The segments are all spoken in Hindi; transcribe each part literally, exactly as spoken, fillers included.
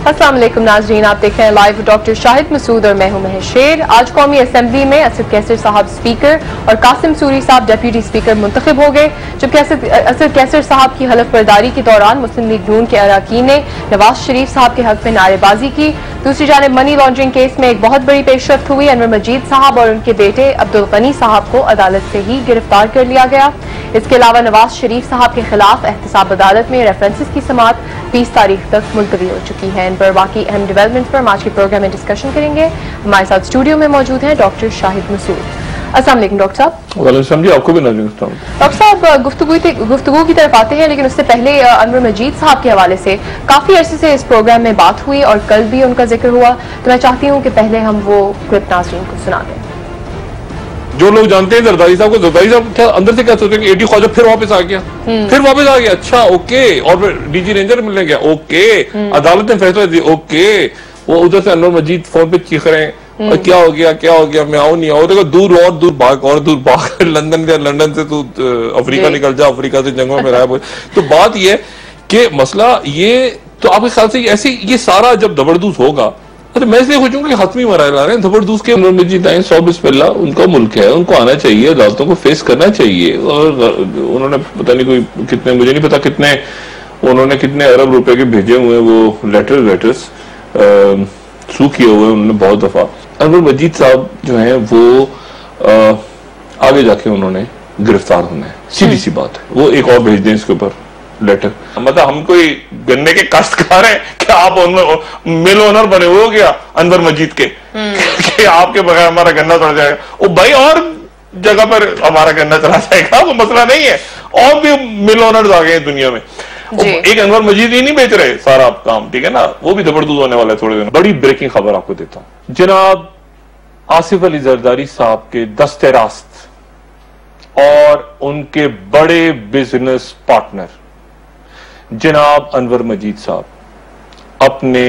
अस्सलाम वालेकुम नाज़रीन, आप देख रहे हैं लाइव डॉक्टर शाहिद मसूद और मैं हूं महश शेर। आज कौमी असम्बली में असद कैसर साहब स्पीकर और कासिम सूरी साहब डिप्टी स्पीकर मुंतखब हो गए, जबकि असद कैसर साहब की हलफ बर्दारी के दौरान मुस्लिम लीग नून के अरकान ने नवाज शरीफ साहब के हक में नारेबाजी की। दूसरी जानिब मनी लॉन्ड्रिंग केस में एक बहुत बड़ी पेशरफ्त हुई। अनवर मजीद साहब और उनके बेटे अब्दुल गनी साहब को अदालत से ही गिरफ्तार कर लिया गया। इसके अलावा नवाज शरीफ साहब के खिलाफ एहतसाब अदालत में रेफरेंसेस की समाअत बीस तारीख तक मुलतवी हो चुकी है। इन पर बाकी अहम डेवलपमेंट पर आज के प्रोग्राम में डिस्कशन करेंगे। हमारे साथ स्टूडियो में मौजूद हैं डॉक्टर शाहिद मसूद। अस्सलाम वालेकुम डॉक्टर साहब। वालेकुम जी, आपको भी नजर डॉक्टर साहब गुफ्तगू गुफ्तगू की तरफ आते हैं, लेकिन उससे पहले अनवर मजीद साहब के हवाले से काफी अरसे से इस प्रोग्राम में बात हुई और कल भी उनका जिक्र हुआ, तो मैं चाहती हूँ कि पहले हम वो क्लिप नाज़रीन को सुना दें। जो लोग जानते हैं जरदारी साहब को, जरदारी साहब क्या अंदर से क्या सोचते हैं कि एटी ख्वाजा फिर वापस आ गया, फिर वापस आ गया, अच्छा ओके, और फिर डीजी रेंजर मिलने गया, ओके, अदालत ने फैसला दिया, ओके, वो उधर से अनवर मजीद फोन पे चीख रहे हैं और क्या हो गया क्या हो गया, मैं आऊं नहीं आऊं, देखो दूर और दूर भाग और दूर भाग लंदन गया, लंदन से तू अफ्रीका निकल जा, अफ्रीका से जंगलों में रहा। तो बात ये कि मसला ये, तो आपके ख्याल से ऐसे ये सारा जब जबरदस्त होगा, तो मैं इसलिए सोचूंगा कि हतमी मराहल आ रहे हैं जबरदस्त के। अनवर मजीद आए सौ बिस्मिल्लाह, उनका मुल्क है, उनको आना चाहिए, अदालतों को फेस करना चाहिए। और उन्होंने पता नहीं कोई कितने, मुझे नहीं पता कितने उन्होंने कितने अरब रुपए के भेजे हुए वो लेटर लेटर्स सू किए हुए उन्होंने बहुत दफा। अनवर मजीद साहब जो है वो आ, आगे जाके उन्होंने गिरफ्तार होना है, सीधी सी बात है। वो एक और भेज दें इसके ऊपर लेटर, मतलब हम कोई गन्ने के काश्तकार हैं क्या आप मिल ओनर बने हुए हो गया अनवर मजीद के कि आपके बगैर हमारा गन्ना चढ़ जाएगा? ओ भाई, और जगह पर हमारा गन्ना चला जाएगा, वो मसला नहीं है, और भी मिल ओनर्स आ गए दुनिया में। एक अनवर मजीद ही नहीं बेच रहे सारा काम, ठीक है ना, वो भी जबरदस्त होने वाला है थोड़े दिन। बड़ी ब्रेकिंग खबर आपको देता हूं, जनाब आसिफ अली जरदारी साहब के दस्ते रास्त और उनके बड़े बिजनेस पार्टनर जनाब अनवर मजीद साहब अपने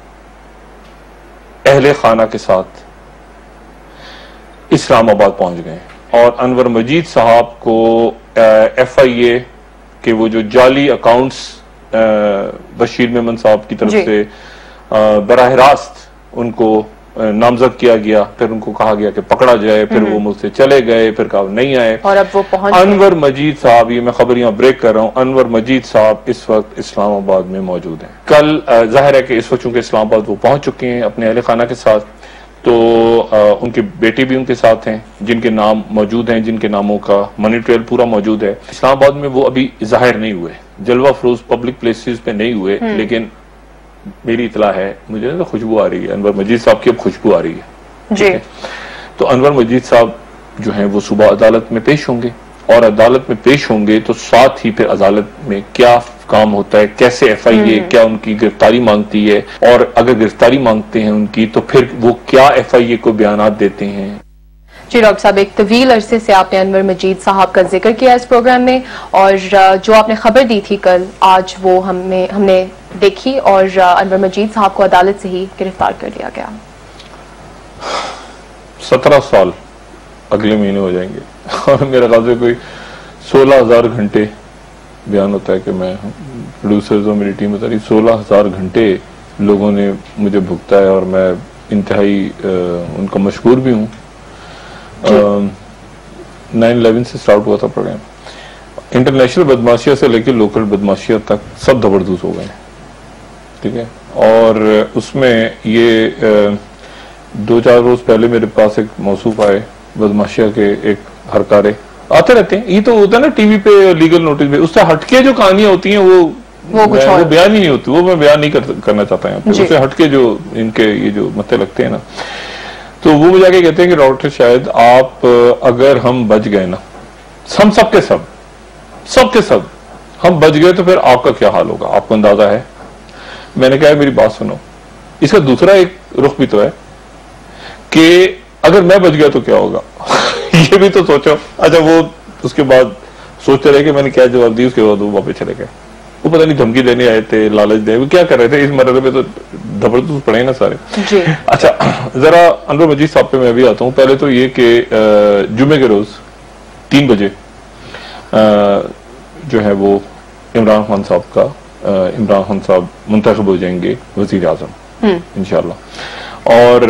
अहले खाना के साथ इस्लामाबाद पहुंच गए और अनवर मजीद साहब को एफ आई ए के वो जो जाली अकाउंट्स बशीर मेमन साहब की तरफ से बराह रास्त उनको नामजद किया गया, फिर उनको कहा गया कि पकड़ा जाए, फिर वो मुझसे चले गए, फिर कहा नहीं आए, और अब वो पहुंच अनवर मजीद साहब, ये मैं खबर यहाँ ब्रेक कर रहा हूँ, अनवर मजीद साहब इस वक्त इस्लामाबाद में मौजूद हैं। कल जाहिर है कि इस वक्त चूंकि इस्लामाबाद वो पहुंच चुके हैं अपने अहले खाना के साथ, तो आ, उनके बेटे भी उनके साथ हैं जिनके नाम मौजूद हैं, जिनके नामों का मनी ट्रेल पूरा मौजूद है। इस्लामाबाद में वो अभी जाहिर नहीं हुए, जलवा फरोज पब्लिक प्लेसेस पे नहीं हुए, लेकिन मेरी इतला है, मुझे ना खुशबू आ रही है, अनवर मजीद साहब की अब खुशबू आ रही है जी। तो अनवर मजीद साहब जो हैं वो सुबह अदालत में पेश होंगे, और अदालत में पेश होंगे तो साथ ही फिर अदालत में क्या काम होता है, कैसे एफ आई ए क्या उनकी गिरफ्तारी मांगती है, और अगर गिरफ्तारी मांगते हैं उनकी तो फिर वो क्या एफ आई ए को बयानात देते हैं। जी डॉक्टर साहब, एक तवील अरसे से आपने अनवर मजीद साहब का जिक्र किया इस प्रोग्राम में, और जो आपने खबर दी थी कल, आज वो हमने हमने देखी और अनवर मजीद साहब को अदालत से ही गिरफ्तार कर लिया गया। सत्रह साल अगले महीने हो जाएंगे और मेरे ख्याल से कोई सोलह हजार घंटे बयान होता है कि मैं प्रोड्यूसर्स और मेरी टीम बता रही, सोलह हजार घंटे लोगों ने मुझे भुगता है और मैं इंतहाई उनका मशहूर भी हूँ। नाइन इलेवन से स्टार्ट हुआ था प्रोग्राम, इंटरनेशनल बदमाशिया से लेकर लोकल बदमाशिया तक सब जबरदस्त हो गए, ठीक है। और उसमें ये आ, दो चार रोज पहले मेरे पास एक मौसूफ आए बदमाशिया के, एक हरकारे आते रहते हैं, ये तो होता है ना टीवी पे लीगल नोटिस पे, उससे हटके जो कहानियां होती हैं वो वो, कुछ वो बयान ही नहीं होती, वो मैं बयान नहीं कर, करना चाहता यहाँ पे। उससे हटके जो इनके ये जो मत्थे लगते हैं ना, तो वो मुझे जाके कहते हैं कि डॉक्टर शायद आप, अगर हम बच गए ना, हम सब के सब सब के सब हम बच गए तो फिर आपका क्या हाल होगा, आपको अंदाजा है? मैंने कहा मेरी बात सुनो, इसका दूसरा एक रुख भी तो है कि अगर मैं बच गया तो क्या होगा ये भी तो सोचो। अच्छा, वो उसके बाद सोचते रहे कि मैंने क्या जवाब दी, उसके बाद वो वापस चले गए। वो पता नहीं धमकी देने आए थे, लालच दे, वो क्या कर रहे थे, इस मरहले पे तो जबरदस्त पड़े ना सारे जी। अच्छा, जरा अनवर मजीद साहब पे मैं भी आता हूँ। पहले तो ये कि जुमे के रोज तीन बजे जो है वो इमरान खान साहब का इमरान खान साहब मुंतखब हो जाएंगे वजीर आजम इंशाल्लाह। और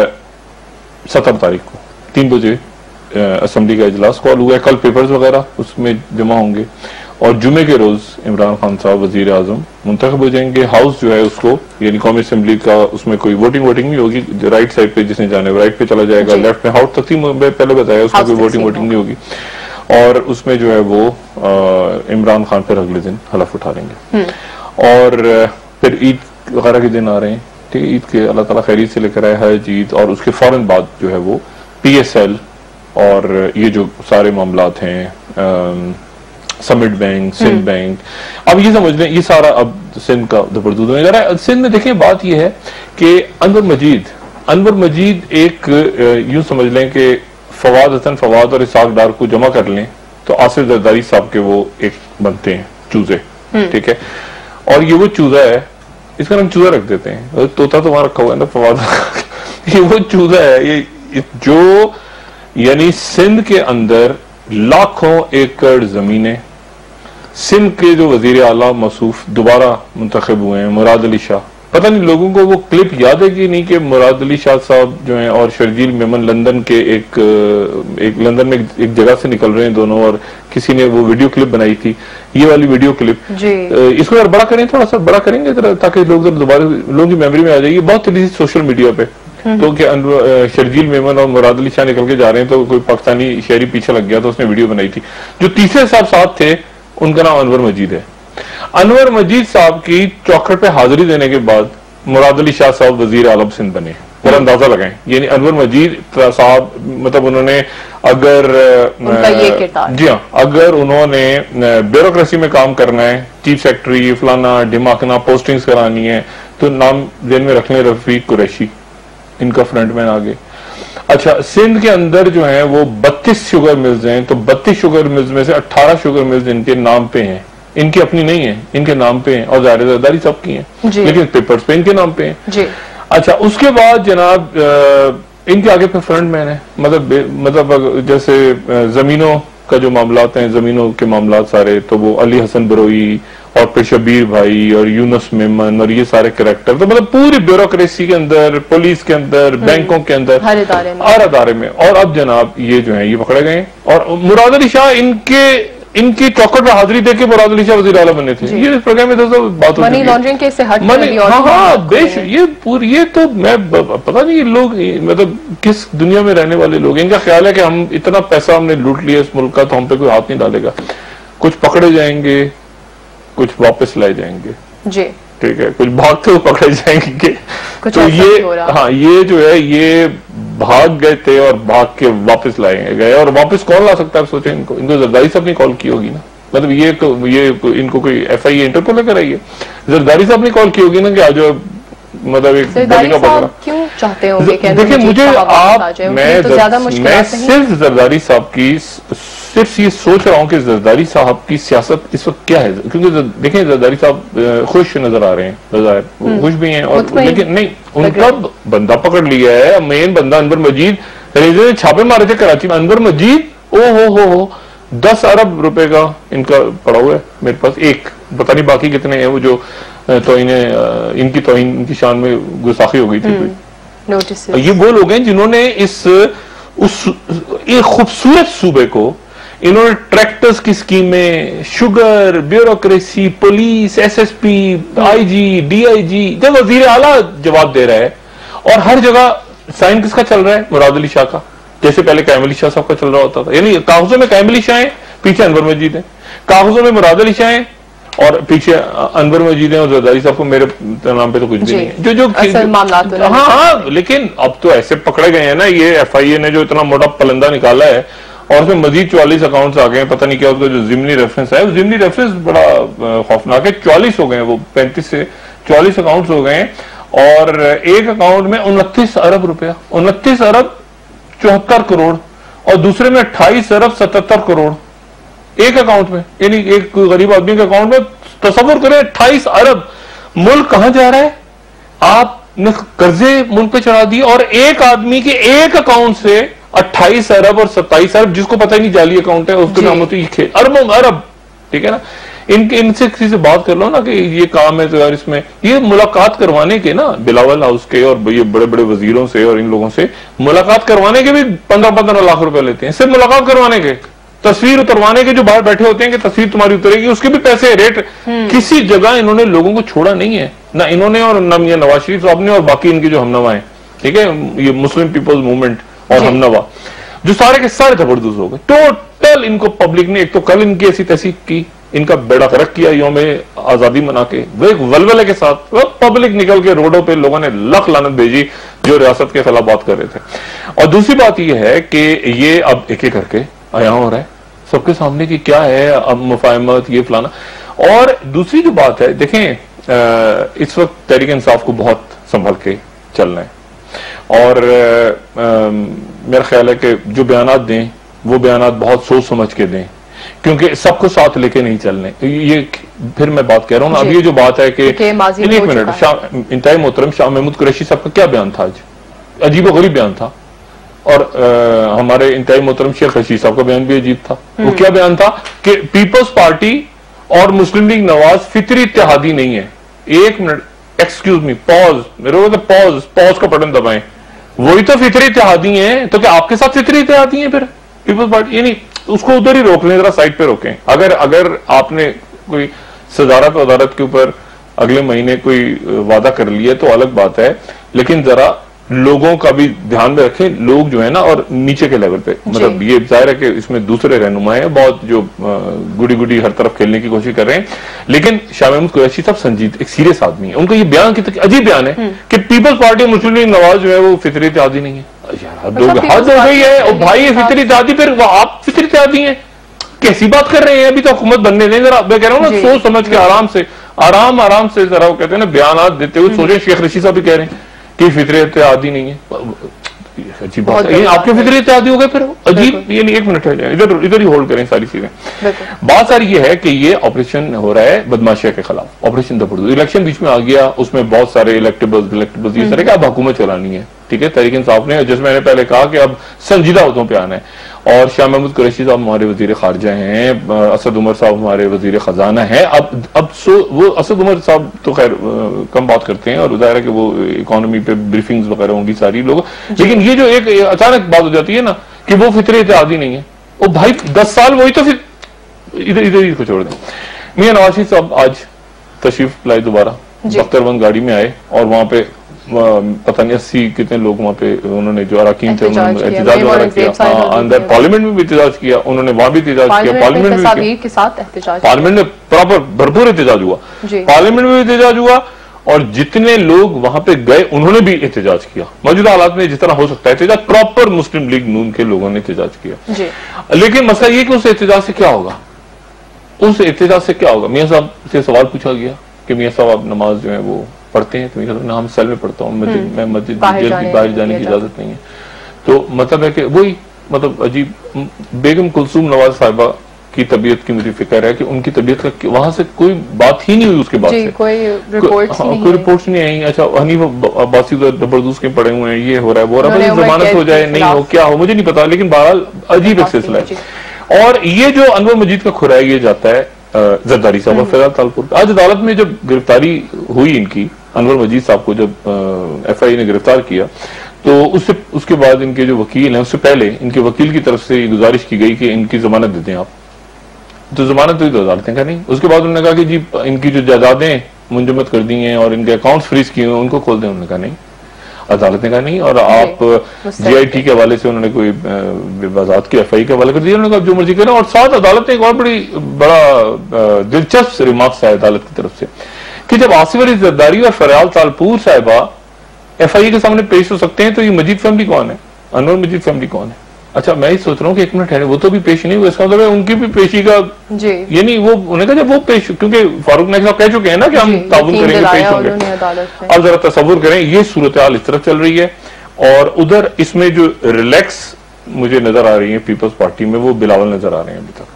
सत्रह तारीख को तीन बजे असेंबली का इजलास कॉल हुआ है, कल पेपर्स वगैरह उसमें जमा होंगे और जुमे के रोज इमरान खान साहब वजीर आजम मुंतखब हो जाएंगे। हाउस जो है उसको यानी कौमी असेंबली का उसमें कोई वोटिंग वोटिंग नहीं होगी, राइट साइड पे जिसने जाने राइट पे चला जाएगा, लेफ्ट में हाउस तकसीम पहले बताया उसमें कोई वोटिंग वोटिंग नहीं होगी और उसमें जो है वो इमरान खान फिर अगले दिन हलफ उठा लेंगे। और फिर ईद वगैरह के दिन आ रहे हैं, ठीक है, ईद के अल्लाह ताला खैरियत से लेकर आए हज ईद और उसके फौरन बाद जो है वो पी एस एल और ये जो सारे मामलात हैं समिट बैंक, सिंध बैंक, अब ये समझ लें ये सारा अब सिंध का जबरदस्त होने जा रहा है। सिंध में देखें बात ये है कि अनवर मजीद अनवर मजीद एक यूं समझ लें कि फवाद हसन फवाद और इसाक डार को जमा कर लें तो आसिफ जरदारी साहब के वो एक बनते हैं चूजे, ठीक है, और ये वो चूजा है, इसका नाम चूजा रख देते हैं, तोता तो वहां रखा हुआ है ना फवाद ये वो चूजा है ये जो यानी सिंध के अंदर लाखों एकड़ जमीनें, सिंध के जो वजीर आला मसूफ दोबारा मुंतखब हुए हैं मुराद अली शाह, पता नहीं लोगों को वो क्लिप याद है कि नहीं कि मुराद अली शाह साहब जो हैं और शर्जील मेमन लंदन के एक एक लंदन में एक जगह से निकल रहे हैं दोनों और किसी ने वो वीडियो क्लिप बनाई थी, ये वाली वीडियो क्लिप, इसको यार बड़ा करें, थोड़ा सा बड़ा करेंगे ताकि लोग दोबारा लोगों की मेमोरी में आ जाएगी, बहुत तेजी से सोशल मीडिया पे। तो क्या शर्जील मेमन और मुराद अली शाह निकल के जा रहे हैं तो कोई पाकिस्तानी शहरी पीछे लग गया तो उसने वीडियो बनाई थी। जो तीसरे साहब साथ थे उनका नाम अनवर मजीद है। अनवर मजीद साहब की चौखट पे हाजिरी देने के बाद मुराद अली शाह साहब वजीर आलम सिंध बने, और अंदाजा लगाएं यानी अनवर मजीद साहब मतलब उन्होंने अगर जी हाँ अगर उन्होंने ब्यूरोक्रेसी में काम करना है, चीफ सेक्रेटरी फलाना ढिमाकना पोस्टिंग्स करानी है तो नाम दिन में रख लें रफीक कुरैशी, इनका फ्रंटमैन आगे। अच्छा सिंध के अंदर जो है वो बत्तीस शुगर मिल्स हैं, तो बत्तीस शुगर मिल्स में से अठारह शुगर मिल्स इनके नाम पे हैं, इनकी अपनी नहीं है, इनके नाम पे हैं और ज़ाहिर जरदारी सब की हैं लेकिन पेपर्स पे इनके नाम पे हैं। अच्छा उसके बाद जनाब इनके आगे पे फ्रंटमैन है, मतलब मतलब जैसे जमीनों का जो मामलात हैं, जमीनों के मामलात सारे, तो वो अली हसन बरोई और फिर शबीर भाई और यूनुस मेमन और ये सारे कैरेक्टर, तो मतलब पूरी ब्यूरोक्रेसी के अंदर, पुलिस के अंदर, बैंकों के अंदर, हर अदारे में हर अदारे में और अब जनाब ये जो है ये पकड़े गए और मुराद अली शाह इनके इनकी चौकट में हाजिरी देके मुराद अली शाह वज़ीर आला बने थे। ये प्रोग्राम में दोस्तों बात मनी लॉन्ड्रिंग के से हट मनी हाँ हाँ बेश ये पूरी ये तो मैं पता नहीं ये लोग मतलब किस दुनिया में रहने वाले लोग, इनका ख्याल है कि हम इतना पैसा हमने लूट लिया इस मुल्क का तो हम पे कोई हाथ नहीं डालेगा, कुछ पकड़े जाएंगे कुछ वापस लाए जाएंगे जी, ठीक है, कुछ भागते हुए पकड़े जाएंगे तो ये हाँ ये जो है ये भाग गए थे और भाग के वापस लाए गए और वापस कौन ला सकता है सोचे इनको, इनको जरदारी साहब ने कॉल की होगी ना, मतलब ये तो ये इनको कोई एफ आई ए इंटरपोल लेकर आई है, जरदारी साहब ने कॉल की होगी ना कि आज मतलब एक बड़ी का पकड़ा क्यों चाहते होंगे कि देखिए मुझे आप मैं तो ज्यादा मैं सिर्फ जरदारी साहब की सिर्फ ये सोच रहा हूँ कि जरदारी साहब की सियासत इस वक्त क्या है, क्योंकि देखिए जरदारी साहब खुश नजर आ रहे हैं, खुश भी हैं और लेकिन नहीं उनका बंदा पकड़ लिया है, मेन बंदा अनवर मजीद, रेलवे ने छापे मारे थे कराची में, अनवर मजीद ओ हो हो हो दस अरब रुपए का इनका पड़ा हुआ है मेरे पास, एक पता नहीं बाकी कितने हैं वो जो तो इन्हें इनकी तो इनकी शान में गुस्ताखी हो गई थी कोई। ये वो लोग हैं जिन्होंने इस उस एक खूबसूरत सूबे को इन्होंने ट्रैक्टर्स की स्कीमें, sugar, bureaucracy, police, SSP, IG, DIG, जब वजीर आला जवाब दे रहा है और हर जगह साइन किसका चल रहा है, मुराद अली शाह का, जैसे पहले कायम अली शाह साहब का चल रहा होता था, यानी कागजों में कायम अली शाह है, पीछे अनवर मजीद है, कागजों में मुराद अली शाह है और पीछे अनवर मजीद है और जरदारी साहब को मेरे नाम पे तो कुछ भी नहीं है, जो जो असल मामलात हाँ हाँ लेकिन अब तो ऐसे पकड़े गए हैं ना, ये एफ आई ए ने जो इतना मोटा पलंदा निकाला है और उसमें मजीद चौवालीस अकाउंट्स आ गए हैं, पता नहीं क्या उसका जो जिमनी रेफरेंस है, जिमनी रेफरेंस बड़ा खौफनाक है, चौवालीस हो गए हैं, वो पैंतीस से चौवालीस अकाउंट्स हो गए हैं और एक अकाउंट में उनतीस अरब रुपया, उनतीस अरब चौहत्तर करोड़ और दूसरे में अट्ठाईस अरब सतहत्तर करोड़ एक अकाउंट में, यानी एक गरीब आदमी के अकाउंट में तस्वीर करें अट्ठाईस अरब, मुल्क कहां जा रहा है, आपने कर्जे मुल्क पे चढ़ा दिए और एक आदमी के एक अकाउंट से अट्ठाईस अरब और सत्ताईस अरब, जिसको पता ही नहीं जाली अकाउंट है उसके नाम होती है अरबों अरब, ठीक है ना, इनके इनसे किसी से बात कर लो ना कि ये काम है तो यार इसमें ये मुलाकात करवाने के ना बिलावल हाउस के और ये बड़े बड़े वजीरों से और इन लोगों से मुलाकात करवाने के भी पंद्रह पंद्रह लाख रुपए लेते हैं, सिर्फ मुलाकात करवाने के, तस्वीर उतरवाने के, जो बाहर बैठे होते हैं कि तस्वीर तुम्हारी उतरेगी उसके भी पैसे रेट। किसी जगह इन्होंने लोगों को छोड़ा नहीं है, ना इन्होंने और ना ये नवाज शरीफ साहब ने और बाकी इनके जो हमनवा है, ठीक है, ये मुस्लिम पीपल्स मूवमेंट और हमनवा जो सारे के सारे जबरदस्त हो गए टोटल। इनको पब्लिक ने एक तो कल इनकी ऐसी तैसी की, इनका बेड़ा गर्क किया योम आजादी मना के, वो एक वलवले के साथ वो पब्लिक निकल के रोडों पे लोगों ने लख लानत भेजी जो रियासत के खिलाफ बात कर रहे थे। और दूसरी बात यह है कि ये अब एक एक करके आया हो रहा है सबके सामने की क्या है अब मुफाहमत ये फलाना। और दूसरी जो बात है देखें, इस वक्त तहरीक इंसाफ को बहुत संभल के चलना है और आ, आ, मेरा ख्याल है कि जो बयानात दें वो बयानात बहुत सोच समझ के दें, क्योंकि सबको साथ लेके नहीं चलने। ये फिर मैं बात कह रहा हूँ ना, अब ये जो बात है कि एक मिनट, शाह इंतहाई मोहतरम शाह महमूद कुरैशी साहब का क्या बयान था आज, अजीब गरीब बयान था। और आ, हमारे इंतहाई मोहतरम शेख रशीद साहब का बयान भी अजीब था। वो क्या बयान था कि पीपल्स पार्टी और मुस्लिम लीग नवाज फितरी इत्तेहादी नहीं है। एक मिनट, एक्सक्यूज मी, पॉज, मेरे को पॉज पॉज का बटन दबाएं। वही तो फितरी इत्तेहादी हैं, तो क्या आपके साथ फितरी इत्तेहादी हैं फिर पीपल्स पार्टी? यानी उसको उधर ही रोक लें, जरा साइड पे रोकें। अगर अगर आपने कोई सदारत वदारत के ऊपर अगले महीने कोई वादा कर लिया तो अलग बात है, लेकिन जरा लोगों का भी ध्यान में रखें। लोग जो है ना, और नीचे के लेवल पे, मतलब ये जाहिर है कि इसमें दूसरे रहनुमा है बहुत जो गुडी गुडी हर तरफ खेलने की कोशिश कर रहे हैं, लेकिन शाह महमूद कुरैशी साहब संजीद एक सीरियस आदमी है। उनका ये बयान कितना अजीब बयान है कि पीपल्स पार्टी मुस्लिम लीग नवाज जो है वो फितरी इत्तेहादी नहीं है। यार हद हो गई है। और भाई ये फितरी इत्तेहादी, फिर आप फितरी इत्तेहादी हैं, कैसी बात कर रहे हैं? अभी तो हुकूमत बनने दें जरा। मैं कह रहा हूँ ना, सोच समझ के आराम से आराम आराम से जरा, वो कहते हैं ना बयान देते हुए सोचे। शेख रशीद साहब भी कह रहे हैं कि फितरी इत्तेहादी नहीं है, अजीब बात है। आपके फितरी इत्तेहादी हो गए फिर अजीब। ये नहीं, एक मिनट है, इधर इधर ही होल्ड करें सारी चीजें। बात सारी ये है कि ये ऑपरेशन हो रहा है बदमाशिया के खिलाफ, ऑपरेशन दफड़ू। इलेक्शन बीच में आ गया, उसमें बहुत सारे इलेक्टेबल्स इलेक्टेबल्स ये सारे का अब हुकूमत चलानी है, ठीक है, तहरीक इंसाफ ने, जिसमें मैंने पहले कहा कि अब संजीदा होतों पे आना है। और शाह महमूद कुरैशी साहब हमारे वजीर खारजा हैं, असद उमर साहब हमारे वजीर खजाना है। अब अब सो वो असद उमर साहब तो खैर कम बात करते हैं और जाहिर है कि वो इकोनॉमी पे ब्रीफिंग्स वगैरह होंगी सारी लोग, लेकिन ये जो एक अचानक बात हो जाती है ना कि वो फितरी इत्तेहादी नहीं है, वो भाई दस साल वही तो फिर इधर इधर ही को छोड़ दें। मियां नवाज शरीफ साहब आज तशरीफ लाए दोबारा, बख्तरबंद गाड़ी में आए और वहां पे पता नहीं अस्सी कितने लोग वहां पे उन्होंने जो अरकान थे उन्होंने एहतजाज वगैरह किया। अंदर पार्लियामेंट में भी एहतजाज किया उन्होंने, वहां भी एहतजाज किया, पार्लियामेंट में के साथ एहतजाज, पार्लियामेंट में प्रॉपर भरपूर एहतजाज हुआ, पार्लियामेंट में भी एहतजाज हुआ। और जितने लोग वहां पे गए उन्होंने भी एहतजाज किया। मौजूदा हालात में जितना हो सकता है एहतजाज, प्रॉपर मुस्लिम लीग नून के लोगों ने एहतजाज किया। लेकिन मसला ये कि उस एहतजाज से क्या होगा, उस एहतजाज से क्या होगा? मियां साहब से सवाल पूछा गया कि मियां साहब आप नमाज जो है वो पढ़ते हैं? तो ना, हम सेल में पढ़ता हूँ, मस्जिद मैं मस्जिद बाहर जाने की इजाजत नहीं है। तो मतलब है कि वही मतलब अजीब। बेगम कुलसूम नवाज साहिबा की तबीयत की मुझे फिक्र है कि उनकी तबीयत का वहां से कोई बात ही नहीं हुई उसके बाद से, कोई रिपोर्ट्स नहीं, कोई रिपोर्ट्स नहीं आई। अच्छा हनीफ अब्बासी जबरदस्त के पड़े हुए हैं, ये हो रहा है वो रहा है, जमानत हो जाए नहीं हो क्या हो मुझे नहीं पता, लेकिन बहरहाल अजीब एक सिलसिला है। और ये जो अनवर मजीद का खुराया ये जाता है जरदारी साहब और फैजाल तालपुर। आज अदालत में जब गिरफ्तारी हुई इनकी, अनवर मजीद साहब को जब एफ आई ए ने गिरफ्तार किया, तो उससे उसके बाद इनके जो वकील हैं, उससे पहले इनके वकील की तरफ से गुजारिश की गई कि इनकी जमानत दे दें आप। तो जमानत हुई तो अदालत ने कहा नहीं। उसके बाद उन्होंने कहा कि जी इनकी जो जायदादें मुंजमद कर दी हैं और इनके अकाउंट्स फ्रीज किए हैं उनको खोल दें। उन्होंने कहा नहीं, अदालत ने कहा नहीं। और आप जी आई टी के हवाले से उन्होंने कोई वजाहत की, एफ आई के हवाले कर दिया, उन्होंने कहा जो मर्जी करें। और साथ अदालत ने एक और बड़ी बड़ा दिलचस्प रिमार्क्स आया अदालत की तरफ से कि जब आसिफ अली जरदारी और फरियाल तालपुर साहिबा एफ आई ए के सामने पेश हो सकते हैं तो ये मजीद फैमिली कौन है, अनवर मजीद फैमिली कौन है? अच्छा मैं ही सोच रहा हूँ कि एक मिनट है वो तो भी पेश नहीं हुआ, इसका मतलब उनकी भी पेशी का ये नहीं, वो उन्होंने कहा जब वो पेश, क्योंकि फारूक नाइक साहब कह चुके हैं ना कि हम ताउन करेंगे, पेश होंगे। अब जरा तसव्वुर करें ये सूरत हाल इस तरफ चल रही है और उधर इसमें जो रिलैक्स मुझे नजर आ रही है पीपल्स पार्टी में वो बिलावल नजर आ रहे हैं। अभी तक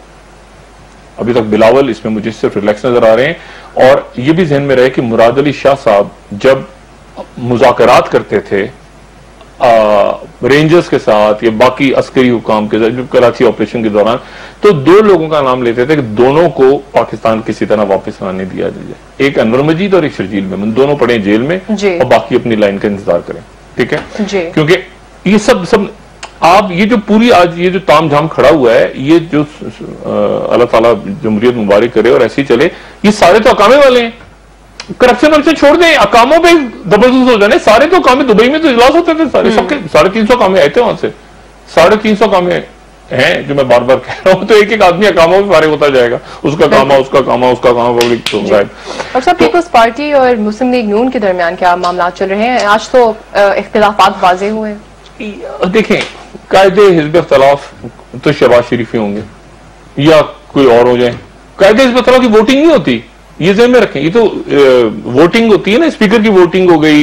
अभी तक बिलावल इसमें मुझे सिर्फ रिलैक्स नजर आ रहे हैं। और ये भी ध्यान में रहे कि मुराद अली शाह साहब जब मुज़ाकरात करते थे आ, रेंजर्स के साथ या बाकी अस्करी हुकाम के साथ कराची ऑपरेशन के दौरान, तो दो लोगों का नाम लेते थे कि दोनों को पाकिस्तान किसी तरह वापस आने दिया जाए। एक अनवर मजीद और एक शर्जील मेमन, दोनों पड़े जेल में और बाकी अपनी लाइन का इंतजार करें। ठीक है, क्योंकि ये सब सब आप ये जो पूरी आज ये जो ताम झाम खड़ा हुआ है, ये जो अल्लाह ताला जमहूरियत मुबारक करे और ऐसे ही चले, ये सारे तो अकामे वाले हैं। करप्शन वरप्शन छोड़ दें, अकामों पे जबरदस्त हो जाने। सारे तो कामे दुबई में तो इजलास होते थे, सारे सबके साढ़े तीन सौ कामे आए थे वहां से, साढ़े तीन सौ कामे हैं जो मैं बार बार कह रहा हूँ। तो एक एक आदमी अकामों में फारिग होता जाएगा, उसका कामा उसका कामा उसका कामा पब्लिक तो शायद। और सब पीपल्स पार्टी और मुस्लिम लीग नून के दरमियान क्या मामला चल रहे हैं? आज तो इख्तिलाफात वाज़ेह हुए। देखें, कायदे हिज़्ब इख्तिलाफ तो शहबाज शरीफ ही होंगे या कोई और हो जाए। कायदे हिज़्ब इख्तिलाफ की वोटिंग नहीं होती, ये ज़हन में रखें। ये तो वोटिंग होती है ना, स्पीकर की वोटिंग हो गई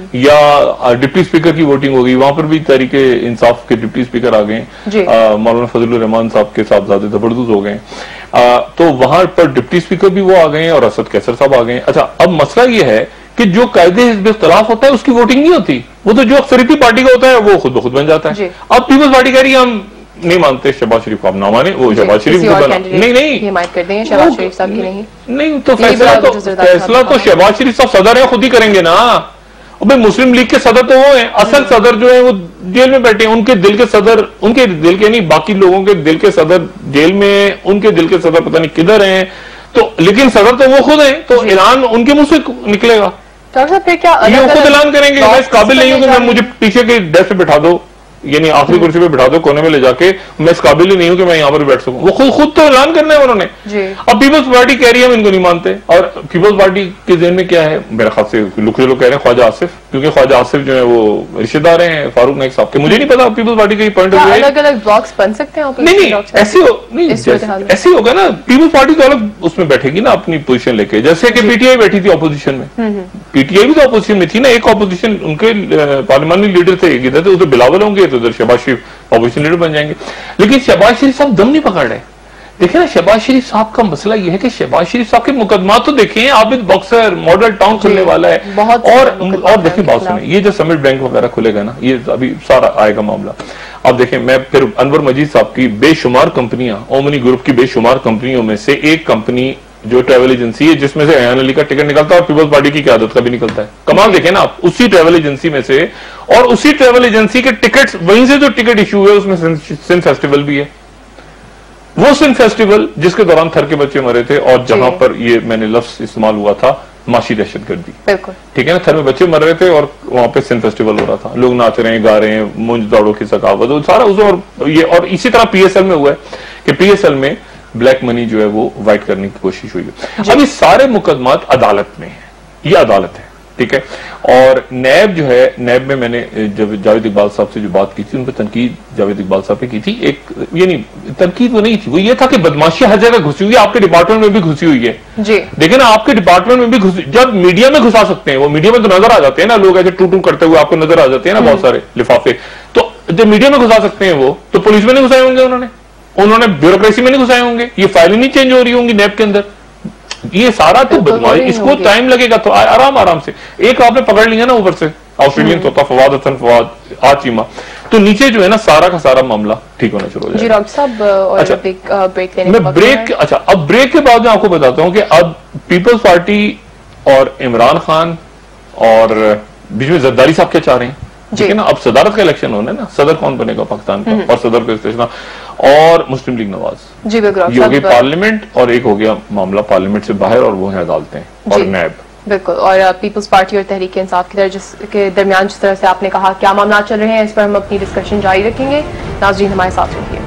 या डिप्टी स्पीकर की वोटिंग हो गई। वहां पर भी तहरीके इंसाफ के डिप्टी स्पीकर आ गए, मौलाना फजलुर रहमान साहब के साहबजादे जबरदस्त हो गए, तो वहां पर डिप्टी स्पीकर भी वो आ गए और असद कैसर साहब आ गए। अच्छा, अब मसला ये है कि जो कायदे हिज़्ब इख्तिलाफ होता है उसकी वोटिंग नहीं होती, वो तो जो अक्सरियती पार्टी का होता है वो खुद ब खुद बन जाता है। अब पीपल्स पार्टी कह रही है हम नहीं मानते शहबाज शरीफ को, आप ना माने, वो शहबाज शरीफ को बना नहीं नहीं हिमायत कर देंगे शहबाज शरीफ साहब की। नहीं नहीं तो फैसला तो फैसला तो शहबाज शरीफ साहब सदर है, खुद ही करेंगे ना। और भाई मुस्लिम लीग के सदर तो वो है, असल सदर जो है वो जेल में बैठे हैं। उनके दिल के सदर, उनके दिल के नहीं, बाकी लोगों के दिल के सदर जेल में, उनके दिल के सदर पता नहीं किधर हैं। तो लेकिन सदर तो वो खुद है, तो ऐलान उनके मुंह से निकलेगा। फिर क्या ये खुद ऐलान करेंगे मैं इस काबिल नहीं हूं कि मैं मुझे पीछे के डेस्क पे बिठा दो, यानी आखिरी कुर्सी पे बिठा दो कोने में ले जाके, मैं इस काबिल ही नहीं हूं कि मैं यहाँ पर बैठ सकूं। वो खुद खुद तो ऐलान करना है उन्होंने। अब पीपल्स पार्टी कह रही है हम इनको नहीं मानते, और पीपल्स पार्टी के ज़हन में क्या है, मेरे ख्याल से लोग लोग कह रहे हैं ख्वाजा आसिफ, क्योंकि ख्वाजा आसिफ जो है वो रिश्तेदार हैं फारूक नाइक साहब के। मुझे नहीं पता पीपल्स पार्टी का पॉइंट ऑफ व्यू है। अलग अलग ब्लॉक्स बन सकते हैं? नहीं नहीं ऐसे हो नहीं ऐसे होगा ना, पीपल्स पार्टी तो अलग उसमें बैठेगी ना अपनी पोजीशन लेके, जैसे कि पीटीआई बैठी थी ऑपोजिशन में। पीटीआई भी तो ऑपोजिशन में थी ना, एक ऑपोजिशन उनके पार्लियामानी लीडर थे, इधर थे उधर बिलावल होंगे तो उधर शहबाज शरीफ ऑपोजिशन लीडर बन जाएंगे। लेकिन शहबाज शरीफ साहब दम नहीं पकड़ रहे। देखिए ना, शहबाज शरीफ साहब का मसला यह है कि शहबाज शरीफ साहब के मुकदमा तो देखें, आबिद बॉक्सर मॉडल टाउन खुलने वाला है, और और देखिए बात सुने, ये जो समिट बैंक वगैरह खुलेगा ना, ये अभी सारा आएगा मामला। अब देखें, मैं फिर अनवर मजीद साहब की बेशुमार कंपनियां, ओमनी ग्रुप की बेशुमार कंपनियों में से एक कंपनी जो ट्रैवल एजेंसी है जिसमें से अयान अली का टिकट निकलता है और पीपल्स पार्टी की क्यादत का भी निकलता है। कमाल देखें ना आप, उसी ट्रैवल एजेंसी में से, और उसी ट्रैवल एजेंसी के टिकट, वहीं से जो टिकट इशू है उसमें सिंध फेस्टिवल भी है। वो सिंध फेस्टिवल जिसके दौरान थर के बच्चे मरे थे और जहां पर ये मैंने लफ्ज इस्तेमाल हुआ था माशी दहशतगर्दी, ठीक है ना, थर में बच्चे मर रहे थे और वहां पे सिंध फेस्टिवल हो रहा था, लोग नाच रहे हैं, गा रहे हैं, मुंज दौड़ों की सकावत सारा उस, और ये और इसी तरह पीएसएल में हुआ है कि पीएसएल में ब्लैक मनी जो है वो वाइट करने की कोशिश हुई है। अब ये सारे मुकदमात अदालत में है, ये अदालत है, ठीक है। और नैब जो है, नैब में मैंने जब जावेद इकबाल साहब से जो बात की थी, उन पर तनकीद जावेद इकबाल साहब ने की थी। एक ये नहीं तनकीद वो नहीं थी, वो ये था कि बदमाशी हर जगह घुसी हुई है, आपके डिपार्टमेंट में भी घुसी हुई है जी। देखिए ना, आपके डिपार्टमेंट में भी घुसी, जब मीडिया में घुसा सकते हैं, वो मीडिया में तो नजर आ जाते हैं ना, लोग ऐसे टू टू करते हुए आपको नजर आ जाते हैं ना बहुत सारे लिफाफे, तो जब मीडिया में घुसा सकते हैं वो, तो पुलिस में नहीं घुसाए होंगे उन्होंने, उन्होंने ब्यूरोक्रेसी में नहीं घुसाए होंगे, ये फाइलें नहीं चेंज हो रही होंगी नैब के अंदर, ये सारा तो बदमाशी। इसको टाइम लगेगा, तो आराम आराम से। एक आपने पकड़ लिया ना ऊपर से ऑस्ट्रेलियन तोता फवाद हसन फवाद आचीमा, तो नीचे जो है ना सारा का सारा मामला ठीक होना शुरू हो जाएगा। जी डॉक्टर साहब, और अच्छा, ब्रेक ब्रेक लेने मैं ब्रेक अच्छा अब ब्रेक के बाद मैं आपको बताता हूं कि अब पीपल्स पार्टी और इमरान खान और बीच में जरदारी साहब क्या चाह रहे हैं, ठीक है ना। अब सदारत का इलेक्शन होना है ना, सदर कौन बनेगा पाकिस्तान का, और सदर को इस्तेशना, और मुस्लिम लीग नवाज जी, ये हो गई पार्लियामेंट, और एक हो गया मामला पार्लियामेंट से बाहर और वो है अदालतें और नैब। बिल्कुल, और पीपल्स पार्टी और तहरीक इंसाफ के, के दरमियान जिस तरह से आपने कहा क्या मामला चल रहे हैं, इस पर हम अपनी डिस्कशन जारी रखेंगे। नाज़रीन हमारे साथ रहिए।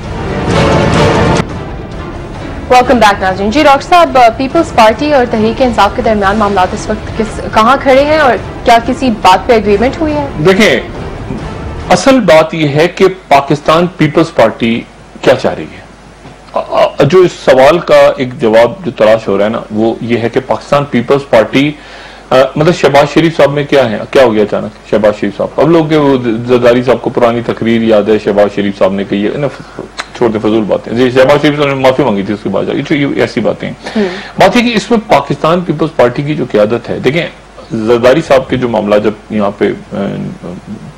वेलकम बैक नाज़रीन। जी डॉक्टर साहब, पीपल्स पार्टी और तहरीक इंसाफ के दरमियान मामला इस वक्त किस कहाँ खड़े हैं और क्या किसी बात पे एग्रीमेंट हुई है? देखें, असल बात यह है कि पाकिस्तान पीपल्स पार्टी क्या चाह रही है। जो इस सवाल का एक जवाब जो तलाश हो रहा है ना, वो ये है कि पाकिस्तान पीपल्स पार्टी आ, मतलब शहबाज शरीफ साहब में क्या है, क्या हो गया अचानक शहबाज शरीफ साहब, अब लोग जरदारी साहब को पुरानी तकरीर याद है, शहबाज शरीफ साहब ने कही है, छोटे फजूल बातें, शहबाज शरीफ साहब ने माफी मांगी थी उसके बाद, ये ऐसी बातें। बात है कि इसमें पाकिस्तान पीपल्स पार्टी की जो क्यादत है, देखें जरदारी साहब के जो मामला जब यहाँ पे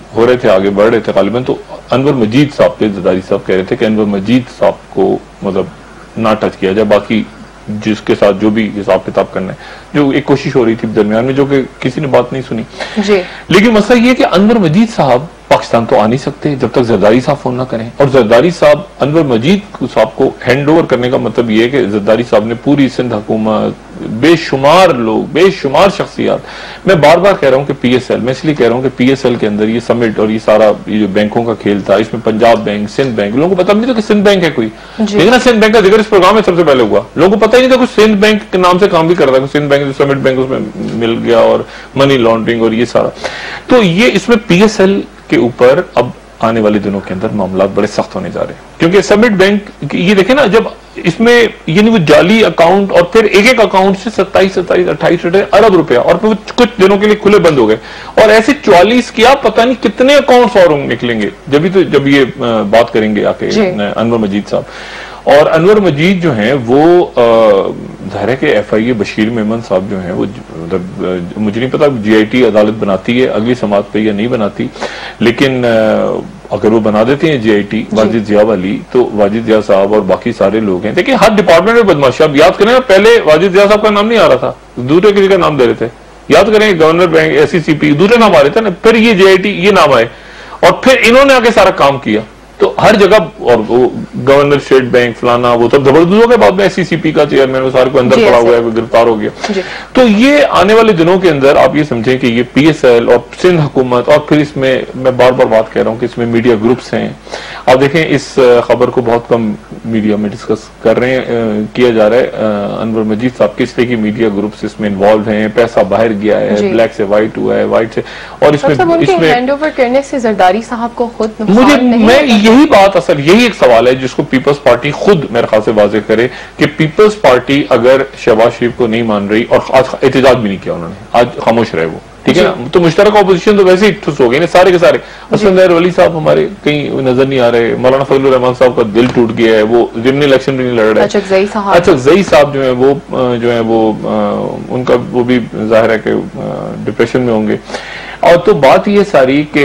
हो रहे थे, आगे बढ़ रहे थे गालिबन, तो अनवर मजीद साहब थे, जरदारी साहब कह रहे थे कि अनवर मजीद साहब को मतलब ना टच किया जाए, बाकी जिसके साथ जो भी हिसाब किताब करना है, जो एक कोशिश हो रही थी दरमियान में, जो कि किसी ने बात नहीं सुनी जी। लेकिन मसला ये कि अनवर मजीद साहब पाकिस्तान तो आ नहीं सकते जब तक जरदारी साहब फोन ना करें, और जरदारी साहब अनवर मजीद साहब को हैंड ओवर करने का मतलब ये है कि जरदारी साहब ने पूरी सिंध हुकूमत, बेशुमार लोग, बेशुमार शख्सियात, मैं बार बार कह रहा हूँ कि पी एस एल, मैं इसलिए कह रहा हूँ कि पी एस एल के अंदर ये समिट और ये सारा ये जो बैंकों का खेल था, इसमें पंजाब बैंक, सिंध बैंक, लोगों को पता नहीं था कि सिंध बैंक है कोई, लेकिन सिंध बैंक का जिक्र इस प्रोग्राम में सबसे पहले हुआ, लोगों को पता ही नहीं था कुछ सिंध बैंक के नाम से काम भी कर रहा था, सिंध बैंक समिट बैंक उसमें मिल गया, और मनी लॉन्ड्रिंग और ये सारा। तो ये इसमें पी एस एल के ऊपर अब आने वाले दिनों के अंदर मामला बड़े सख्त होने जा रहे हैं, क्योंकि समिट बैंक ये देखें ना, जब इसमें ये नहीं वो जाली अकाउंट, और फिर एक एक अकाउंट से सत्ताईस सत्ताईस अट्ठाईस अरब रुपया, और फिर कुछ दिनों के लिए खुले बंद हो गए, और ऐसे चौवालीस क्या पता नहीं कितने अकाउंट्स और निकलेंगे, जब भी तो जब ये बात करेंगे आके अनवर मजीद साहब। और अनवर मजीद जो हैं वो जाहिर है कि F I A Bashir Memon साहब जो हैं वो मतलब मुझे नहीं पता जी आई टी अदालत बनाती है अगली समात पे या नहीं बनाती, लेकिन अगर वो बना देते हैं जी आई टी वाजिद जिया वाली, तो वाजिद जिया साहब और बाकी सारे लोग हैं, देखिए हर डिपार्टमेंट में बदमाशी। आप याद करें पहले वाजिद जिया साहब का नाम नहीं आ रहा था, दूसरे किसी का नाम दे रहे थे, याद करें governor bank, S C C P, दूसरे नाम आ रहे थे ना, फिर ये जे आई टी ये नाम आए, और फिर इन्होंने आके सारा काम किया, तो हर जगह, और वो गवर्नर स्टेट बैंक फलाना, वो तो जबरदस्त हो गया, बाद में एस सी सी पी का चेयरमैन वो सारे को अंदर पड़ा हुआ है, वो गिरफ्तार हो गया। तो ये आने वाले दिनों के अंदर आप ये समझें कि ये पी एस एल और सिंध हुकूमत, और फिर इसमें मैं बार बार बात कह रहा हूँ कि इसमें मीडिया ग्रुप्स हैं, आप देखें इस खबर को बहुत कम मीडिया में डिस्कस कर रहे हैं, किया जा रहा है अनवर मजीद साहब के, इसलिए कि मीडिया ग्रुप्स इसमें इन्वॉल्व हैं, पैसा बाहर गया है, ब्लैक से व्हाइट हुआ है, व्हाइट से, और इसमें इसमें हैंड ओवर करने से जरदारी साहब को खुद मुझे मैं यही बात, असल यही एक सवाल है जिसको पीपल्स पार्टी खुद मेरे ख्याल से वाजे करे कि पीपल्स पार्टी अगर शहबाज शरीफ को नहीं मान रही, और आज एहतजाज भी नहीं किया उन्होंने, आज खामोश रहे वो, ठीक है ना, तो मुश्तरक अपोजिशन तो वैसे ही ठुस हो गई ना सारे के सारे। हसन ज़ाहिर वली साहब हमारे कहीं नजर नहीं आ रहे, मौलाना फजलुर रहमान साहब का दिल टूट गया है, वो जिमनी इलेक्शन भी नहीं लड़ रहे। अच्छा जई साहब जो है वो जो है वो उनका वो भी जाहिर है कि डिप्रेशन में होंगे। और तो बात ये सारी के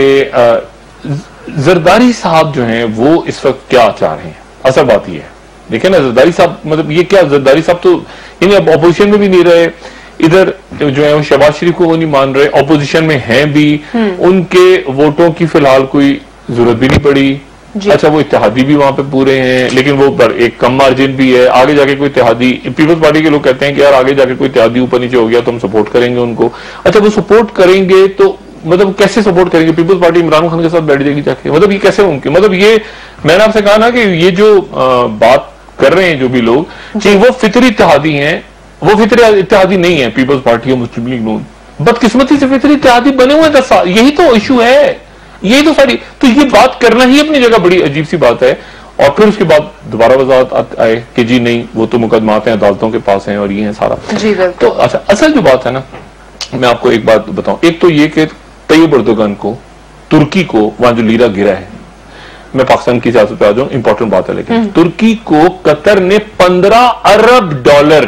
जरदारी साहब जो हैं वो इस वक्त क्या चाह रहे हैं, असल बात ये है, देखिए ना जरदारी साहब मतलब ये क्या, जरदारी साहब तो यानी अब ऑपोजिशन में भी नहीं रहे, इधर जो है वो शहबाज शरीफ को वो नहीं मान रहे, ऑपोजिशन में हैं भी, उनके वोटों की फिलहाल कोई जरूरत भी नहीं पड़ी। अच्छा वो इत्तेहादी भी वहां पे पूरे हैं, लेकिन वो पर एक कम मार्जिन भी है, आगे जाके कोई इत्तेहादी, पीपल्स पार्टी के लोग कहते हैं कि यार आगे जाके कोई इत्तेहादी ऊपर नीचे हो गया तो हम सपोर्ट करेंगे उनको। अच्छा वो सपोर्ट करेंगे तो मतलब कैसे सपोर्ट करेंगे, पीपल्स पार्टी इमरान खान के साथ बैठ जाएगी जाके, मतलब ये कैसे मुमकिन, मतलब ये मैंने आपसे कहा ना कि ये जो आ, बात कर रहे हैं जो भी लोग कि वो फितरी इत्तेहादी हैं, वो फितरी इत्तेहादी नहीं है पीपल्स पार्टी और मुस्लिम लीग नून, बदकिस्मती से फितरी इत्तेहादी बने हुए हैं, यही तो इशू है, यही तो सारी, तो ये बात करना ही अपनी जगह बड़ी अजीब सी बात है। और फिर उसके बाद दोबारा वजाहत आए कि जी नहीं वो तो मुकदमात हैं अदालतों के पास हैं और ये है सारा जी। तो अच्छा असल जो बात है ना, मैं आपको एक बात बताऊं, एक तो ये कि तैयब अर्दोगन को, तुर्की को वहां जो लीरा गिरा है, मैं पाकिस्तान की सियासत पे आ जाऊं, इंपॉर्टेंट बात है, लेकिन तुर्की को कतर ने पंद्रह अरब डॉलर,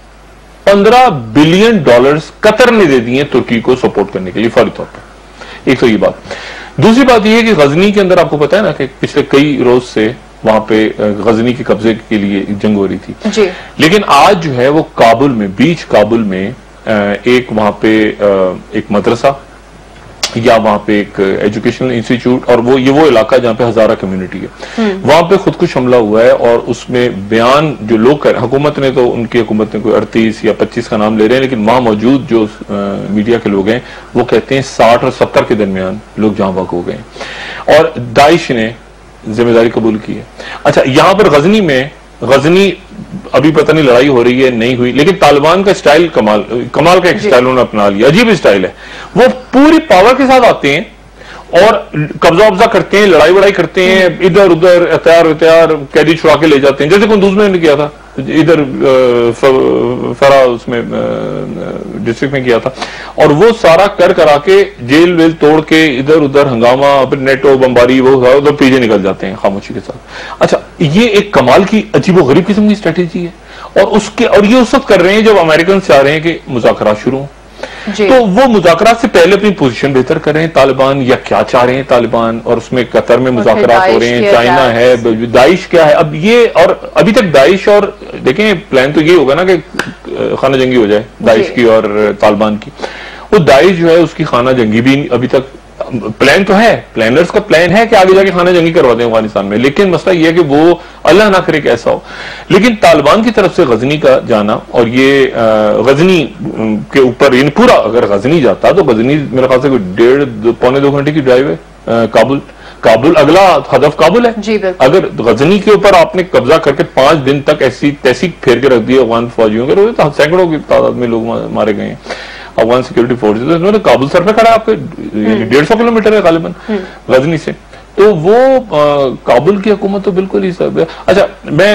पंद्रह बिलियन डॉलर्स कतर ने दे दिए तुर्की को सपोर्ट करने के लिए फौरी तौर पर। एक तो ये बात। दूसरी बात यह है कि गजनी के अंदर आपको पता है ना कि पिछले कई रोज से वहां पे गजनी के कब्जे के लिए जंग हो रही थी जी। लेकिन आज जो है वो काबुल में, बीच काबुल में एक वहां पे एक मदरसा या वहां पे एक एजुकेशनल इंस्टीट्यूट, और वो ये वो इलाका जहां पे हजारा कम्युनिटी है, वहां पे खुदकुश हमला हुआ है। और उसमें बयान जो लोग कर, हुकूमत ने तो उनकी हुकूमत ने कोई अड़तीस या पच्चीस का नाम ले रहे हैं, लेकिन वहां मौजूद जो आ, मीडिया के लोग हैं वो कहते हैं साठ और सत्तर के दरमियान लोग जहां वक हो गए, और दाइश ने जिम्मेदारी कबूल की है। अच्छा यहां पर गजनी में, गजनी अभी पता नहीं लड़ाई हो रही है नहीं हुई, लेकिन तालिबान का स्टाइल कमाल कमाल का एक स्टाइल उन्होंने अपना लिया, अजीब स्टाइल है, वो पूरी पावर के साथ आते हैं और कब्जा वब्जा करते हैं, लड़ाई वड़ाई करते हैं, इधर उधर हथियार हथियार कैदी छुड़ा के ले जाते हैं, जैसे कुंदूज में किया था, इधर फरा उसमें डिस्ट्रिक्ट में किया था, और वो सारा कर करा के जेल वेल तोड़ के इधर उधर हंगामा, फिर नेटो बमबारी, वो उधर पीछे निकल जाते हैं खामोशी के साथ। अच्छा ये एक कमाल की अजीबो गरीब किस्म की स्ट्रेटेजी है, और उसके और ये उस वक्त कर रहे हैं जब अमेरिकन चाह रहे हैं कि मुज़ाकरात शुरू हो। तो वो मुज़ाकरात से पहले अपनी पोजीशन बेहतर करें तालिबान, या क्या चाह रहे हैं तालिबान, और उसमें कतर में मुज़ाकरात हो रहे हैं, चाइना है, दाइश क्या है। अब ये, और अभी तक दाइश, और देखें प्लान तो ये होगा ना कि खाना जंगी हो जाए दाइश की और तालिबान की। वो दाइश जो है उसकी खाना जंगी भी अभी तक, प्लान तो है, प्लानर्स का प्लान है कि आगे जाके खाना जंगी करवा दें अफगानिस्तान में, लेकिन मसला यह है कि वो अल्लाह ना करे कि ऐसा हो। लेकिन तालिबान की तरफ से गजनी का जाना, और ये गजनी के ऊपर यानी पूरा अगर गजनी जाता तो गजनी मेरे ख्याल से कोई डेढ़ पौने दो घंटे की ड्राइव है काबुल। काबुल अगला हदफ काबुल है जी। अगर गजनी के ऊपर आपने कब्जा करके पांच दिन तक ऐसी तैसी फेर के रख दी अफगान फौजियों के, तो सैकड़ों की तादाद में लोग मारे गए हैं अफगान सिक्योरिटी फोर्सेज। तो काबुल सर पे खड़ा है, आपके डेढ़ सौ किलोमीटर है गालिबन गजनी से। तो वो आ, काबुल की हुकूमत तो बिल्कुल ही सब। अच्छा, मैं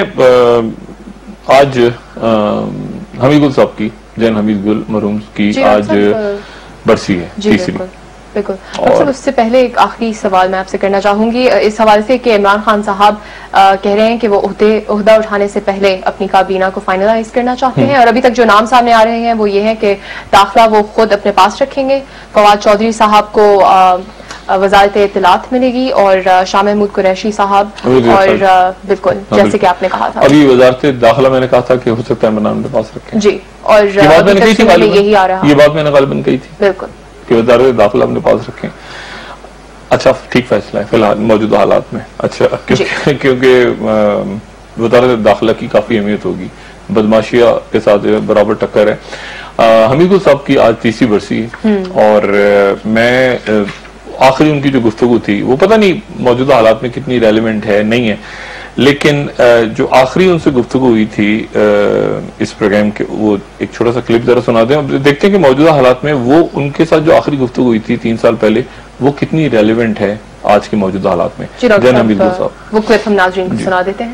आ, आज हमीद गुल साहब की, जैन हमीद गुल मरहूम की आज बरसी है तीसरी। बिल्कुल। और उससे पहले एक आखिरी सवाल मैं आपसे करना चाहूंगी इस हवाले से कि इमरान खान साहब कह रहे हैं कि वो ओहदा उठाने से पहले अपनी काबीना को फाइनलाइज करना चाहते हैं, और अभी तक जो नाम सामने आ रहे हैं वो ये है कि दाखिला वो खुद अपने पास रखेंगे, फवाद चौधरी साहब को वजारत इत्तलात मिलेगी, और शाह महमूद कुरैशी साहब, और बिल्कुल जैसे कि आपने कहा था अभी वजारत दाखिला मैंने कहा था कि हो सकता है इमरान के पास रखें जी, और ये बात मैंने कही थी, यही आ रहा, ये बात मैंने गालिबन कही थी बिल्कुल कि वजारत दाखिला अपने पास रखें। अच्छा, ठीक फैसला है फिलहाल मौजूदा हालात में। अच्छा, क्योंकि क्योंकि वजारत दाखिला की काफी अहमियत होगी, बदमाशिया के साथ बराबर टक्कर है। हमीद साहब की आज तीसरी बरसी है, और आ, मैं आखिरी उनकी जो गुफ्तगू थी वो पता नहीं मौजूदा हालात में कितनी रेलिवेंट है नहीं है, लेकिन जो आखिरी उनसे गुफ्तगू हुई थी इस प्रोग्राम के, वो एक छोटा सा क्लिप जरा सुना दें, अब देखते हैं कि मौजूदा हालात में वो उनके साथ जो आखिरी गुफ्तगू हुई थी तीन साल पहले वो कितनी रेलिवेंट है आज के मौजूदा हालात में। जैन हमीद गुल साहब, वो क्लिप हम नाज़रीन को सुना देते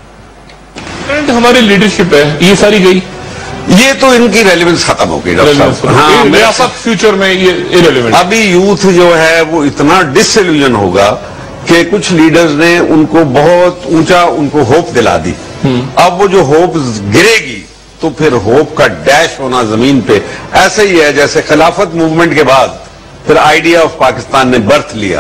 हैं। हमारी लीडरशिप है ये सारी गई, ये तो इनकी रेलेवेंस खत्म हो गई डॉक्टर साहब। हाँ, फ्यूचर में ये इरेलेवेंट। अभी यूथ जो है वो इतना डिसइल्यूजन होगा कि कुछ लीडर्स ने उनको बहुत ऊंचा उनको होप दिला दी, अब वो जो होप गिरेगी तो फिर होप का डैश होना जमीन पे ऐसे ही है जैसे खिलाफत मूवमेंट के बाद फिर आइडिया ऑफ पाकिस्तान ने बर्थ लिया,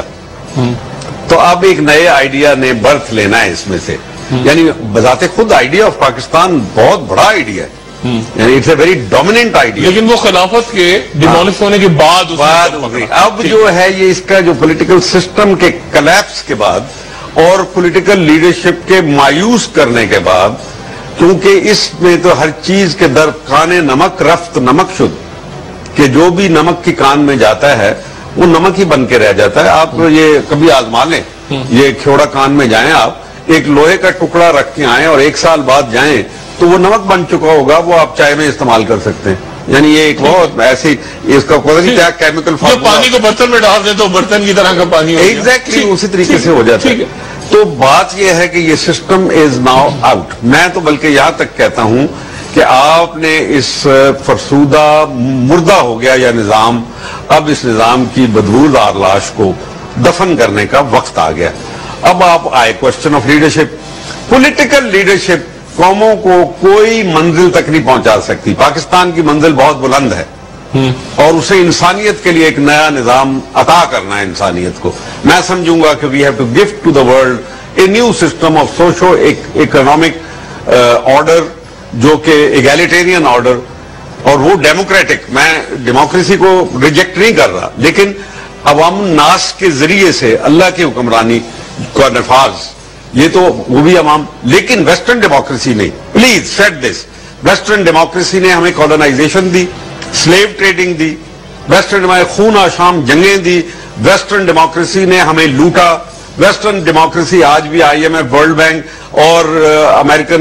तो अब एक नए आइडिया ने बर्थ लेना है इसमें से। यानी बजाते खुद आइडिया ऑफ पाकिस्तान बहुत बड़ा आइडिया है, यानी it's a very dominant idea, लेकिन वो खिलाफत के डिमोलिश होने के बाद बाद अब जो है ये इसका जो पॉलिटिकल सिस्टम के कलैप्स के बाद और पॉलिटिकल लीडरशिप के मायूस करने के बाद, क्योंकि इसमें तो हर चीज के दर काने नमक रफ्त नमक शुद्ध, कि जो भी नमक की कान में जाता है वो नमक ही बन के रह जाता है। आप ये कभी आजमा लें, ये खेवड़ा कान में जाएं, आप एक लोहे का टुकड़ा रख के आए और एक साल बाद जाएं तो वो नमक बन चुका होगा, वो आप चाय में इस्तेमाल कर सकते हैं। यानी ये एक बहुत ऐसी इसका पता नहीं क्या केमिकल पानी को बर्तन में डाल दे तो बर्तन की तरह का पानी एग्जैक्टली उसी तरीके से हो जाता है। तो बात यह है कि ये सिस्टम इज नाउ आउट। मैं तो बल्कि यहां तक कहता हूं कि आपने इस फरसूदा मुर्दा हो गया या निजाम, अब इस निजाम की बदबूदार लाश को दफन करने का वक्त आ गया। अब आप आए question of leadership. Political leadership कौमों को कोई मंजिल तक नहीं पहुंचा सकती। पाकिस्तान की मंजिल बहुत बुलंद है और उसे इंसानियत के लिए एक नया निजाम अता करना है इंसानियत को। मैं समझूंगा कि we have to gift to the world a new system of socio economic order, जो कि एगैलिटेरियन ऑर्डर, और वो डेमोक्रेटिक। मैं डेमोक्रेसी को रिजेक्ट नहीं कर रहा, लेकिन अवाम नास के जरिए से अल्लाह की हुक्मरानी का नफाज, ये तो वो भी अवाम, लेकिन वेस्टर्न डेमोक्रेसी नहीं। Please set this, western democracy ने हमें कॉलोनाइजेशन दी, स्लेव ट्रेडिंग दी, वेस्टर्न हमारे खून आशाम जंगें दी, वेस्टर्न डेमोक्रेसी ने हमें लूटा। वेस्टर्न डेमोक्रेसी आज भी आईएमएफ, वर्ल्ड बैंक और अमेरिकन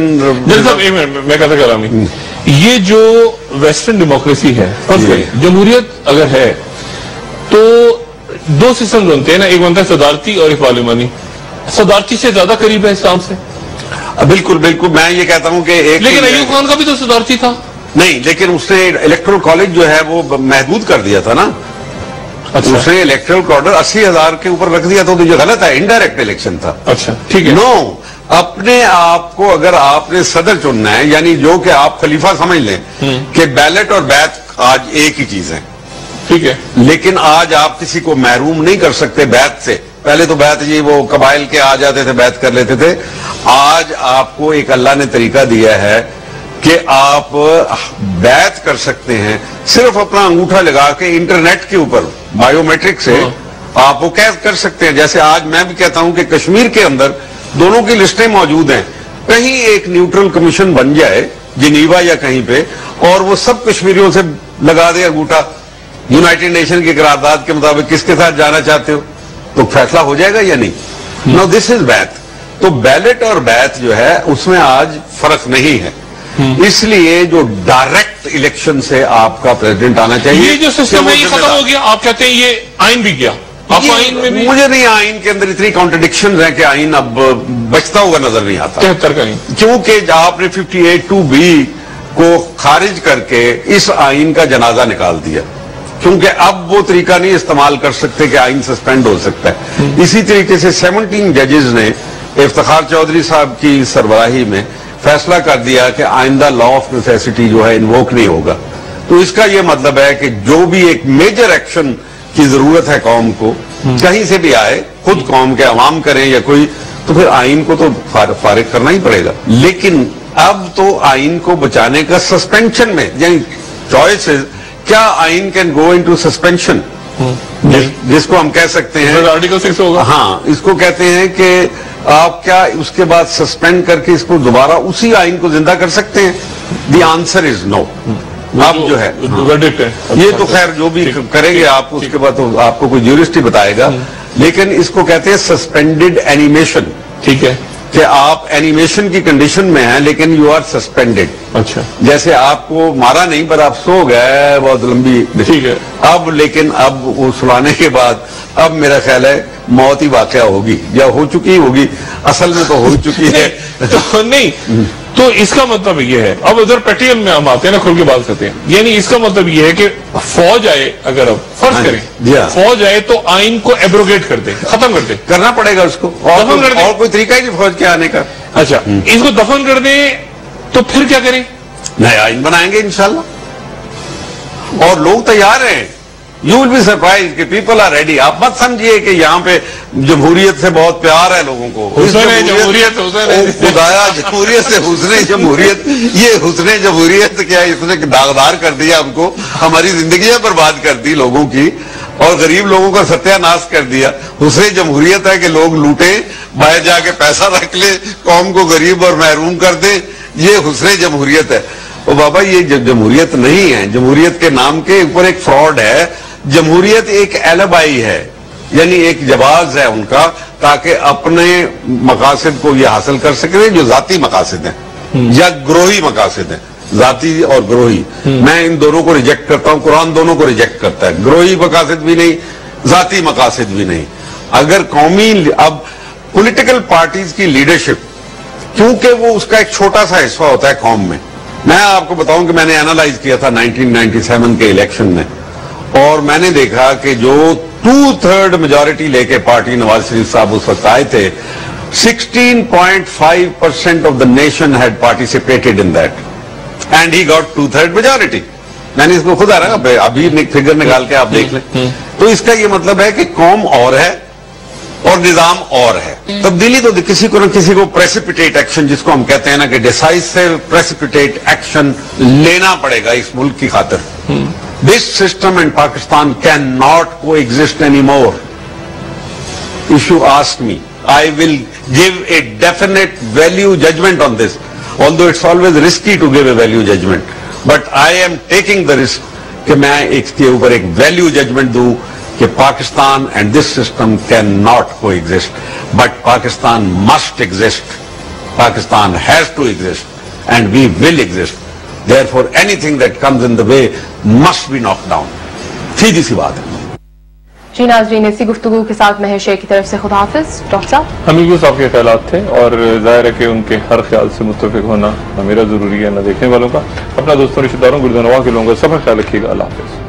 मैं कहता कर रहा हूं, ये जो वेस्टर्न डेमोक्रेसी है, जमहूरियत अगर है तो दो सिस्टम बनते हैं ना, एक बनता है सदारती और एक पार्लिमानी। सदारती से ज्यादा करीब है इस्लाम से। बिल्कुल बिल्कुल, मैं ये कहता हूं कि एक, लेकिन अयूब खान का भी तो सदारती था। नहीं, लेकिन उसने इलेक्टोरल कॉलेज जो है वो महदूद कर दिया था ना। अच्छा। उसने इलेक्टोरल कॉलेज अस्सी हजार के ऊपर रख दिया था, तो जो गलत है, इनडायरेक्ट इलेक्शन था। अच्छा, ठीक है। नो, अपने आप को अगर आपने सदर चुनना है, यानी जो कि आप खलीफा समझ लें कि बैलेट और बैत आज एक ही चीज है, ठीक है, लेकिन आज आप किसी को महरूम नहीं कर सकते बैत से। पहले तो बैत जी वो कबाइल के आ जाते थे, बैत कर लेते थे। आज आपको एक अल्लाह ने तरीका दिया है कि आप बैत कर सकते हैं सिर्फ अपना अंगूठा लगा के इंटरनेट के ऊपर बायोमेट्रिक से आप वो कैद कर सकते हैं। जैसे आज मैं भी कहता हूं कि कश्मीर के अंदर दोनों की लिस्टें मौजूद हैं, कहीं एक न्यूट्रल कमीशन बन जाए जिनीवा या कहीं पे, और वो सब कश्मीरियों से लगा दे अंगूठा यूनाइटेड नेशन की करारदाद के मुताबिक किसके साथ जाना चाहते हो, तो फैसला हो जाएगा या नहीं। नो दिस इज बैत। तो बैलेट और बैत जो है उसमें आज फर्क नहीं है, इसलिए जो डायरेक्ट इलेक्शन से आपका प्रेसिडेंट आना चाहिए। ये जो सिस्टम है ये खत्म हो गया, आप कहते हैं ये आइन भी गया। आपको आइन में भी मुझे नहीं, आइन के अंदर इतनी कॉन्ट्रडिक्शन है कि आइन अब बचता हुआ नजर नहीं आता। तिहत्तर का आइन, क्योंकि आपने फिफ्टी एट टू बी को खारिज करके इस आइन का जनाजा निकाल दिया, क्योंकि अब वो तरीका नहीं इस्तेमाल कर सकते कि आइन सस्पेंड हो सकता है। इसी तरीके से सत्रह जजेस ने इफ्तिखार चौधरी साहब की सरबराही में फैसला कर दिया कि आइंदा लॉ ऑफ नेसेसिटी जो है इन्वोक नहीं होगा। तो इसका यह मतलब है कि जो भी एक मेजर एक्शन की जरूरत है कौम को, कहीं से भी आए, खुद कौम के अवाम करें या कोई, तो फिर आइन को तो फारिग करना ही पड़ेगा। लेकिन अब तो आइन को बचाने का सस्पेंशन में यानी चॉइस, क्या आइन कैन गो इनटू सस्पेंशन, जिस, जिसको हम कह सकते हैं आर्टिकल सिक्स होगा। हाँ, इसको कहते हैं कि आप क्या उसके बाद सस्पेंड करके इसको दोबारा उसी आइन को जिंदा कर सकते हैं। The answer is no. अब जो है, वर्डिक्ट है ये तो खैर जो भी करेंगे आप, उसके बाद तो आपको कोई ज्यूरिस्ट ही बताएगा, लेकिन इसको कहते हैं सस्पेंडेड एनिमेशन। ठीक है, कि आप एनिमेशन की कंडीशन में हैं लेकिन यू आर सस्पेंडेड। अच्छा, जैसे आपको मारा नहीं पर आप सो गए बहुत लंबी, ठीक है। अब लेकिन अब वो सुलाने के बाद अब मेरा ख्याल है मौत ही वाकया होगी या हो चुकी होगी, असल में तो हो चुकी है। तो नहीं, तो इसका मतलब ये है, अब उधर पेटियन में हम आते हैं ना, खुल के बात करते हैं, यानी इसका मतलब ये है कि फौज आए, अगर अब फर्ज करें फौज आए तो आइन को एब्रोगेट कर दे, खत्म कर दे, करना पड़ेगा उसको, और, दफन कर दे, और कोई तरीका ही नहीं फौज के आने का। अच्छा, इसको दफन कर दे तो फिर क्या करें? नया आइन बनाएंगे इंशाल्लाह, और लोग तैयार हैं। यू विल बी सरप्राइज कि पीपल आर रेडी। आप मत समझिए कि यहाँ पे जमहूरियत से बहुत प्यार है लोगों को। जमहूरियत खुदाया जमहूरियत से हुस्ने जमहूरियत, ये हुस्ने जमहूरियत क्या, इसने दागदार कर दिया हमको, हमारी जिंदगियां बर्बाद कर दी लोगों की, और गरीब लोगों का सत्यानाश कर दिया। हुस्ने जमहूरियत है कि लोग लूटे, बाहर जाके पैसा रख ले, कौम को गरीब और महरूम कर दे, ये हुस्ने जमहूरियत है। ओ बाबा, ये जमहूरियत नहीं है। जमहूरियत के नाम के ऊपर एक फ्रॉड है। जमहूरियत एक एलिबाई है, यानी एक जवाब है उनका, ताकि अपने मकासद को ये हासिल कर सके जो जाती मकासद हैं या ग्रोही मकासद हैं, जाती और ग्रोही। मैं इन दोनों को रिजेक्ट करता हूं, कुरान दोनों को रिजेक्ट करता है, ग्रोही मकासद भी नहीं, जाती मकासद भी नहीं। अगर कौमी, अब पॉलिटिकल पार्टीज की लीडरशिप, क्योंकि वो उसका एक छोटा सा हिस्सा होता है कौम में। मैं आपको बताऊं कि मैंने एनालाइज किया था नाइनटीन नाइंटी सेवन के इलेक्शन में, और मैंने देखा कि जो टू थर्ड मेजॉरिटी लेके पार्टी नवाज शरीफ साहब उस वक्त आए थे, sixteen point five percent of the nation had participated in that and he got two third majority. मैंने इसको खुद आ रहा, अभी फिगर निकाल के आप देख लें। तो इसका यह मतलब है कि कौम और है और निजाम और है। तब्दीली तो किसी को न किसी को प्रेसिपिटेट एक्शन, जिसको हम कहते हैं ना कि डिसाइसिव प्रेसिपिटेट एक्शन लेना पड़ेगा इस मुल्क की खातिर। This system and Pakistan can not coexist any more. If you ask me, I will give a definite value judgement on this, although it's always risky to give a value judgement, but I am taking the risk कि मैं इसके ऊपर एक वैल्यू जजमेंट दूं कि Pakistan and this system can not coexist, but Pakistan must exist, Pakistan has to exist and we will exist. Therefore anything that comes in the way must be knock down. सीधी सी बात है। जी नाज़रीन, इसी गुफ्तगू के साथ महर शेख की तरफ से खुदा हाफिज। डॉक्टर साहब, हमीद साहब के ख्यालात थे, और जाहिर है कि उनके हर ख्याल से मुत्तफिक होना न मेरा जरूरी है न देखने वालों का। अपना दोस्तों, रिश्तेदारों, गुरदानवा के लोगों का सब ख्याल रखिएगा। अल्लाह हाफिज।